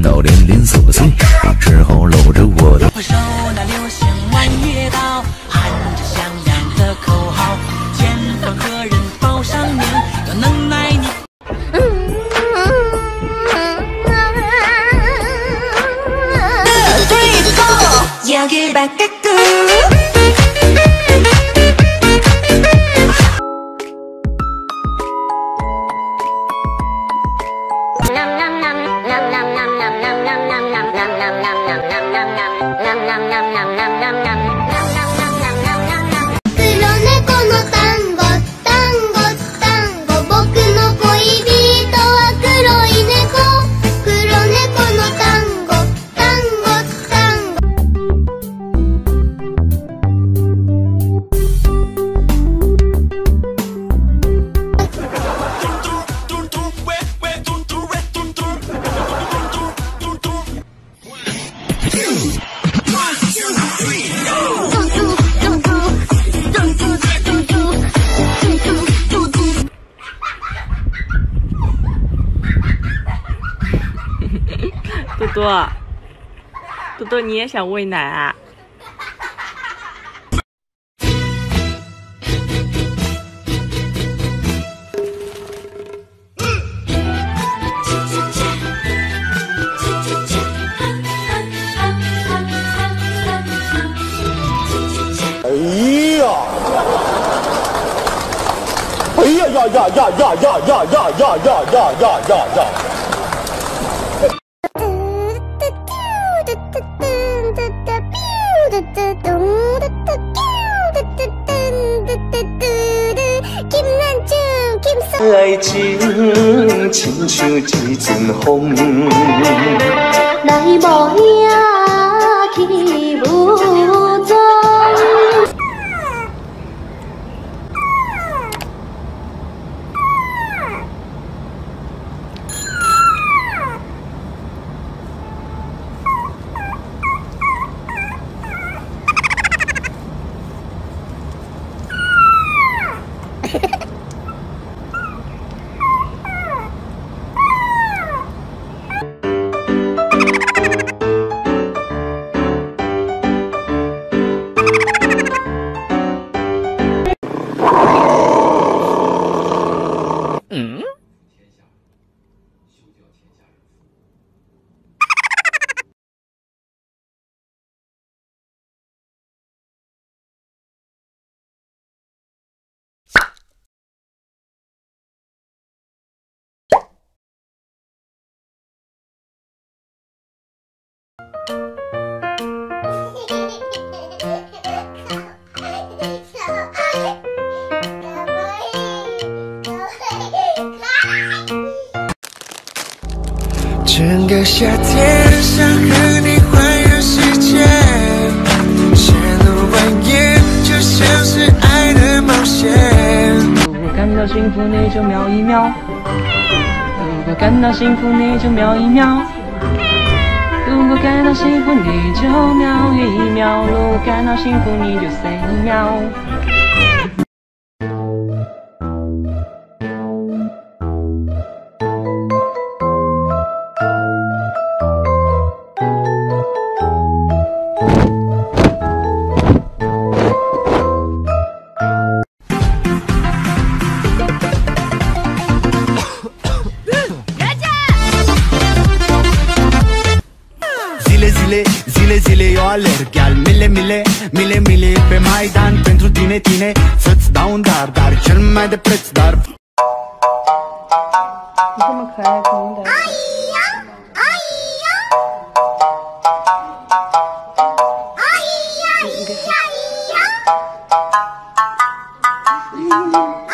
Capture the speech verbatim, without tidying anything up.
到连连琐碎，只好搂着我的。 我手拿流星弯月刀，喊着响亮的口号，前方何人报上名？有能耐你。 여길 바꾸고多多，多多，你也想喂奶啊？ 哎呀！哎呀呀呀呀呀呀呀呀呀呀呀呀呀呀！ 爱情亲像一阵风，来无影去无踪。 嗯。 整个夏天想和你环游世界，写了万言，就像是爱的冒险。 如果感到幸福，你就瞄一瞄；如果感到幸福，你就瞄一瞄；如果感到幸福，你就瞄一瞄；如果感到幸福，你就 say 喵。 Zile, zile, zile, eu alerg al mile, mile, mile, mile pe Maidan pentru tine, tine să-ți dau un dar, dar cel mai de preț, dar 你这么可爱，肯定得。哎呀，哎呀，哎呀，哎呀，哎呀。